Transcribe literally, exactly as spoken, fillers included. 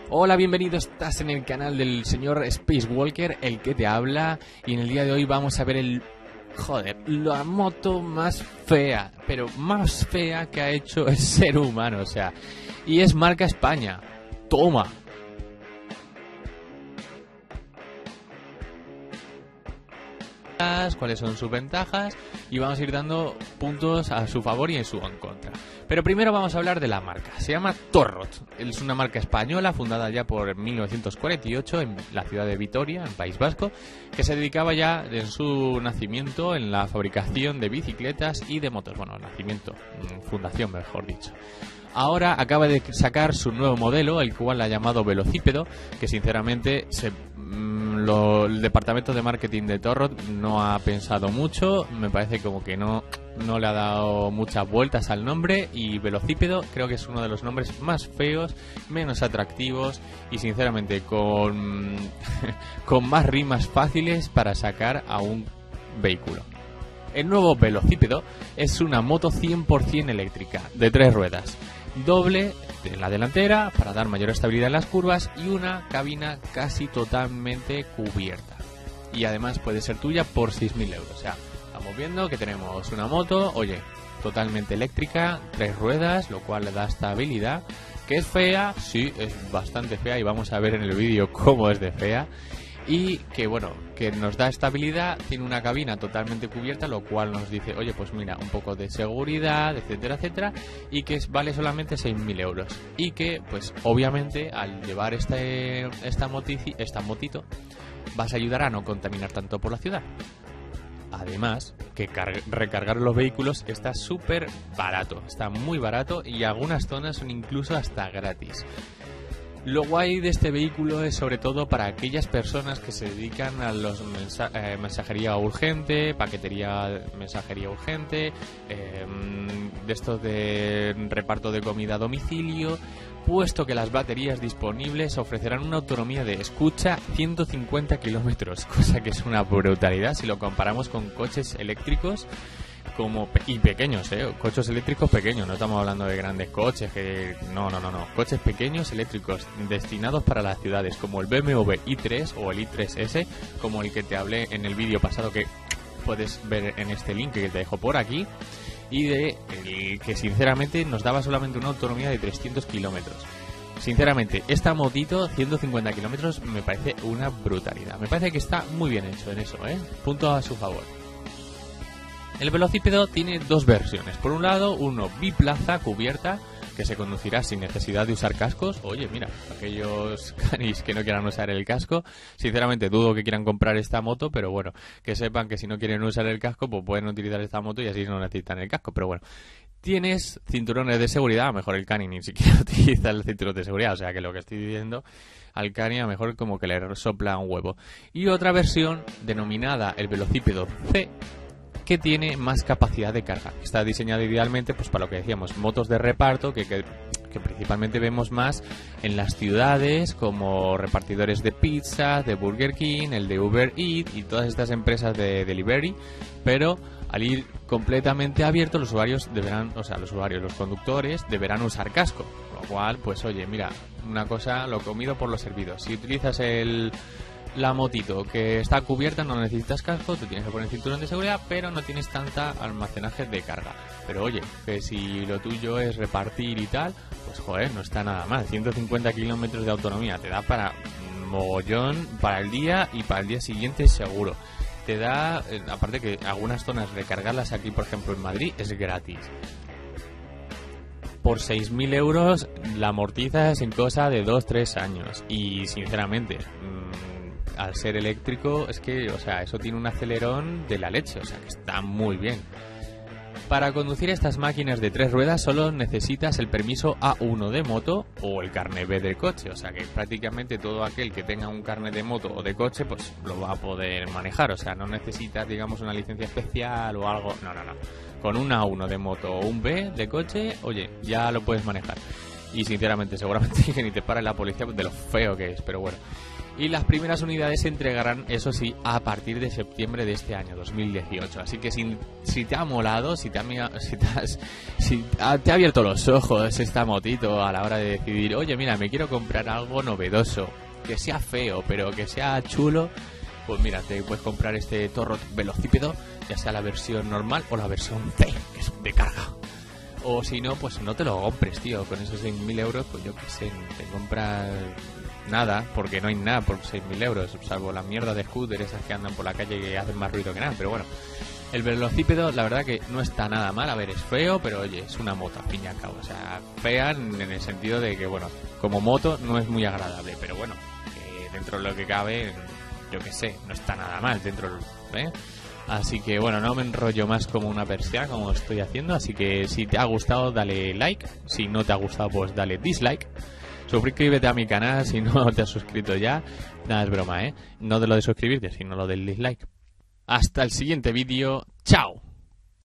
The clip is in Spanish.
Hola, bienvenido, estás en el canal del señor Spacewalker, el que te habla, y en el día de hoy vamos a ver el... Joder, la moto más fea, pero más fea que ha hecho el ser humano, o sea, y es marca España. Toma. Cuáles son sus ventajas y vamos a ir dando puntos a su favor y en su en contra. Pero primero vamos a hablar de la marca. Se llama Torrot. Es una marca española fundada ya por mil novecientos cuarenta y ocho en la ciudad de Vitoria, en País Vasco, que se dedicaba ya en su nacimiento en la fabricación de bicicletas y de motos. Bueno, nacimiento, fundación mejor dicho. Ahora acaba de sacar su nuevo modelo, el cual ha llamado Velocípedo, que sinceramente se, mmm, lo, el departamento de marketing de Torrot no ha pensado mucho, me parece como que no, no le ha dado muchas vueltas al nombre, y Velocípedo creo que es uno de los nombres más feos, menos atractivos y sinceramente con, con más rimas fáciles para sacar a un vehículo. El nuevo Velocípedo es una moto cien por cien eléctrica, de tres ruedas, doble en la delantera para dar mayor estabilidad en las curvas y una cabina casi totalmente cubierta. Y además puede ser tuya por seis mil euros. O sea, estamos viendo que tenemos una moto, oye, totalmente eléctrica, tres ruedas, lo cual le da estabilidad. ¿Que es fea? Sí, es bastante fea y vamos a ver en el vídeo cómo es de fea. Y que bueno, que nos da estabilidad, tiene una cabina totalmente cubierta, lo cual nos dice, oye, pues mira, un poco de seguridad, etcétera, etcétera, y que vale solamente seis mil euros. Y que, pues obviamente, al llevar este, esta, motici, esta motito, vas a ayudar a no contaminar tanto por la ciudad. Además, que recargar los vehículos está súper barato, está muy barato y algunas zonas son incluso hasta gratis. Lo guay de este vehículo es sobre todo para aquellas personas que se dedican a los mensa eh, mensajería urgente, paquetería, mensajería urgente, eh, de estos de reparto de comida a domicilio, puesto que las baterías disponibles ofrecerán una autonomía de escucha ciento cincuenta kilómetros, cosa que es una brutalidad si lo comparamos con coches eléctricos como pe y pequeños, eh, coches eléctricos pequeños, no estamos hablando de grandes coches, que no, no, no, no, coches pequeños eléctricos destinados para las ciudades, como el B M W i tres o el i tres ese, como el que te hablé en el vídeo pasado, que puedes ver en este link que te dejo por aquí, y de el que sinceramente nos daba solamente una autonomía de trescientos kilómetros. Sinceramente, esta motito, ciento cincuenta kilómetros, me parece una brutalidad. Me parece que está muy bien hecho en eso, ¿eh? Punto a su favor. El Velocípedo tiene dos versiones. Por un lado, uno biplaza cubierta, que se conducirá sin necesidad de usar cascos. Oye, mira, aquellos canis que no quieran usar el casco, sinceramente dudo que quieran comprar esta moto, pero bueno, que sepan que si no quieren usar el casco, pues pueden utilizar esta moto y así no necesitan el casco, pero bueno. Tienes cinturones de seguridad, a lo mejor el Cani ni siquiera utiliza el cinturón de seguridad, o sea que lo que estoy diciendo, al Cani a lo mejor como que le sopla un huevo. Y otra versión, denominada el Velocípedo C, que tiene más capacidad de carga. Está diseñado idealmente pues para lo que decíamos, motos de reparto que, que, que principalmente vemos más en las ciudades, como repartidores de pizza, de Burger King, el de Uber Eats y todas estas empresas de delivery, pero al ir completamente abierto, los usuarios deberán, o sea, los usuarios, los conductores deberán usar casco, lo cual, pues oye, mira, una cosa, lo comido por lo servido. Si utilizas el la motito que está cubierta, no necesitas casco, te tienes que poner cinturón de seguridad, pero no tienes tanta almacenaje de carga. Pero oye, que si lo tuyo es repartir y tal, pues joder, no está nada mal. ciento cincuenta kilómetros de autonomía te da para mogollón, para el día y para el día siguiente seguro. Te da, aparte que algunas zonas recargarlas aquí, por ejemplo en Madrid, es gratis. Por seis mil euros la amortizas en cosa de dos tres años. Y sinceramente, mmm, al ser eléctrico, es que, o sea, eso tiene un acelerón de la leche, o sea, que está muy bien. Para conducir estas máquinas de tres ruedas solo necesitas el permiso A uno de moto o el carnet B del coche, o sea que prácticamente todo aquel que tenga un carnet de moto o de coche, pues lo va a poder manejar, o sea, no necesitas, digamos, una licencia especial o algo, no, no, no. Con un A uno de moto o un B de coche, oye, ya lo puedes manejar. Y sinceramente, seguramente que ni te para la policía de lo feo que es, pero bueno. Y las primeras unidades se entregarán, eso sí, a partir de septiembre de este año, dos mil dieciocho. Así que si, si te ha molado, si te ha, si te, has, si te ha abierto los ojos esta motito a la hora de decidir, oye, mira, me quiero comprar algo novedoso, que sea feo, pero que sea chulo, pues mira, te puedes comprar este Torrot velocípedo, ya sea la versión normal o la versión C, que es de carga. O si no, pues no te lo compres, tío. Con esos seis mil euros, pues yo qué sé, te compras nada, porque no hay nada por seis mil euros, salvo la mierda de scooter esas que andan por la calle y hacen más ruido que nada. Pero bueno, el velocípedo, la verdad que no está nada mal. A ver, es feo, pero oye, es una moto, al fin y al cabo. O sea, fea en el sentido de que, bueno, como moto no es muy agradable, pero bueno, eh, dentro de lo que cabe, yo qué sé, no está nada mal dentro del... ¿eh? Así que bueno, no me enrollo más como una persiana como estoy haciendo. Así que si te ha gustado, dale like. Si no te ha gustado, pues dale dislike. Suscríbete a mi canal si no te has suscrito ya. Nada, es broma, ¿eh? No de lo de suscribirte, sino lo del dislike. Hasta el siguiente vídeo. ¡Chao!